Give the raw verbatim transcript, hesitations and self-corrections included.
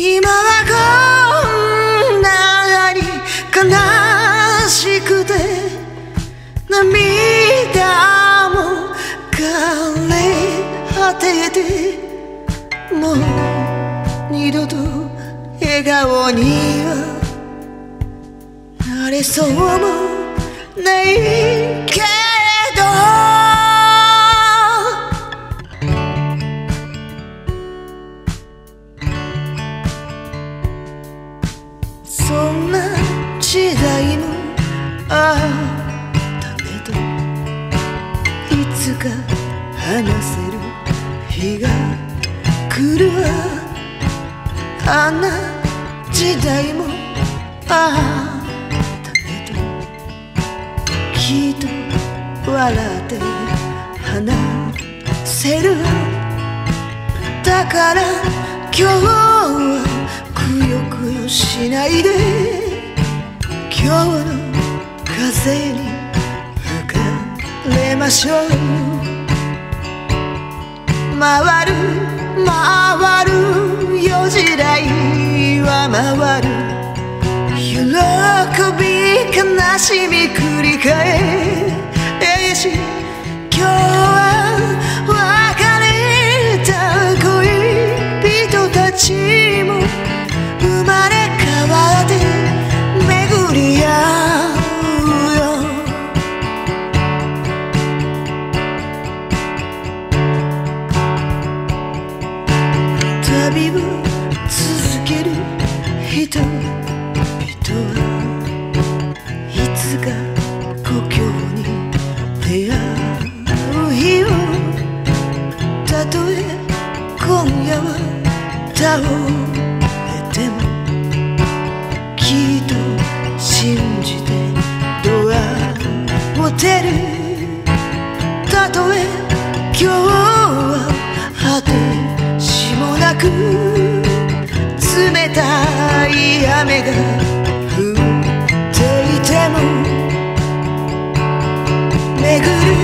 今はこんなに悲しくて涙も枯れ果てて、もう二度と笑顔にはなれそうもないけど、そんな時代もあったねと、いつか話せる日が来るわ。あんな時代もあったねと、きっと笑って話せるわ。だから今日はくよくよしないで、今日の風に吹かれましょう。回る回るよ時代は回る、喜び悲しみ繰り返し、今日は別れた恋人たちも生まれ変わって巡り合うよ。旅を続ける人々はいつか故郷に出会う日を、たとえ今夜は倒れてもきっと信じてドアを出る。たとえ今日は果てしもなく冷たい雨が降っていても、巡る